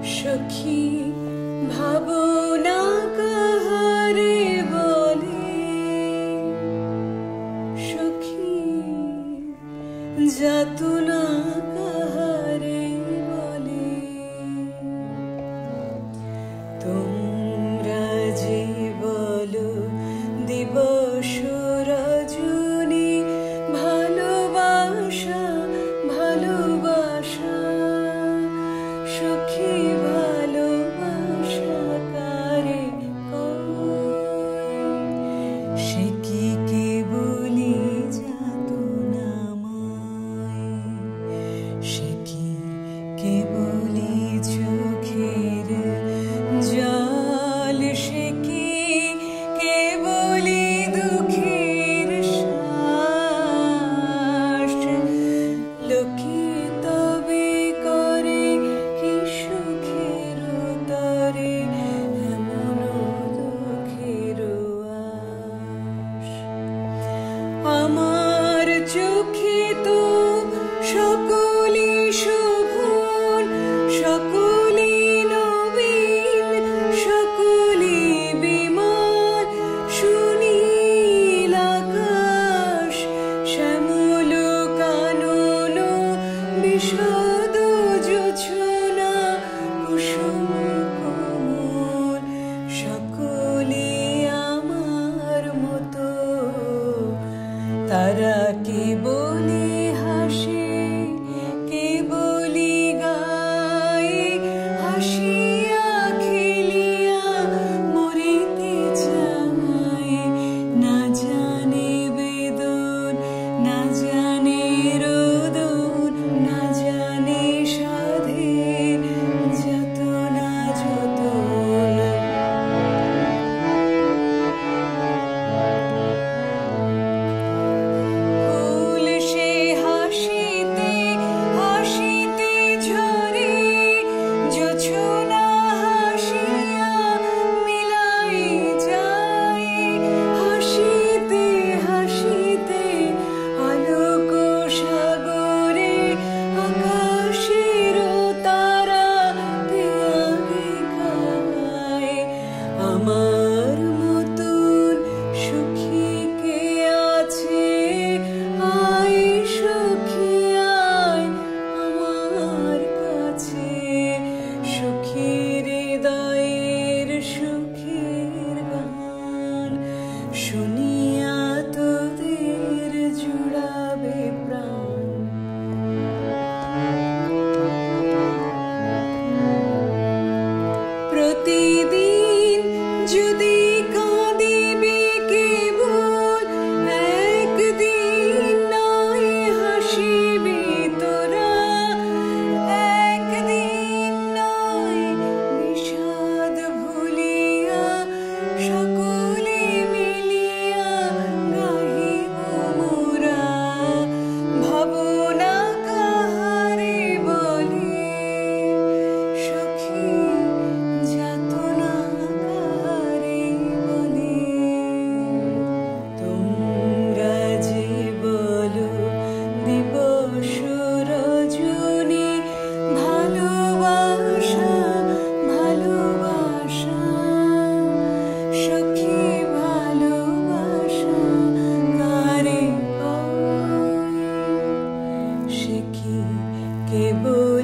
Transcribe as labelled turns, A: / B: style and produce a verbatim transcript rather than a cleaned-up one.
A: शोखी भावना काहारे बोले, शोखी जातुना काहारे बोले, তোমরা যে বলো দিবস রজনী ভালোবাসা ভালোবাসা, সখী ভালোবাসা কারে কয়, সে কি কেবলি যাতনাময়, সে কি কেবলি চোখের জল, সে কি কেবলি দুঃখের শ্বাস, লোকে তবে করে কি সুখের তরে এমন দুঃখের আশ। আমার চোখে তো সকলি শোভন, সকলি নবীন, সকলি বিমান, সুনীল আকাশ, শ্যামল কানন, বিশদ জোছনা, কুসুম কোমল, সকলি আমার মতো, তারা কেবলি হাসে কেবলি গায়ে, হাসিয়া খেলিয়া মরিতে চায়, না জানে বেদন, না জানে রোদন, না জানে সাধের যাতনা যতন। ফুল সে হাসিতে হাসিতে ঝরে, জোছনা হাসিয়া মিলাই যায়, হাসিতে হাসিতে আলোক সাগরে, আকাশের তারা পেয়াগে খায়, আমার মতন সুখী কে আছে, আয় সখী আয় আমার কাছে, সুখীর হৃদয়ের সুখের গান, শুনিয়া তোদের জুড়াবে প্রাণ। প্রতিদিন যদি কাঁদিবে কেবল, একদিন নয় হাসিবি তোরা, একদিন নয় বিষাদ ভুলিয়া, সকলে মিলিয়া গাহিব মোরা, ভাবনা কাহারে বলে, সখী যাতনা কাহারে বলে, তোমরা যে বলো দিবস রজনী ভালোবাসা ভালোবাসা, সখী ভালোবাসা কারে কয়, সে কি কেবল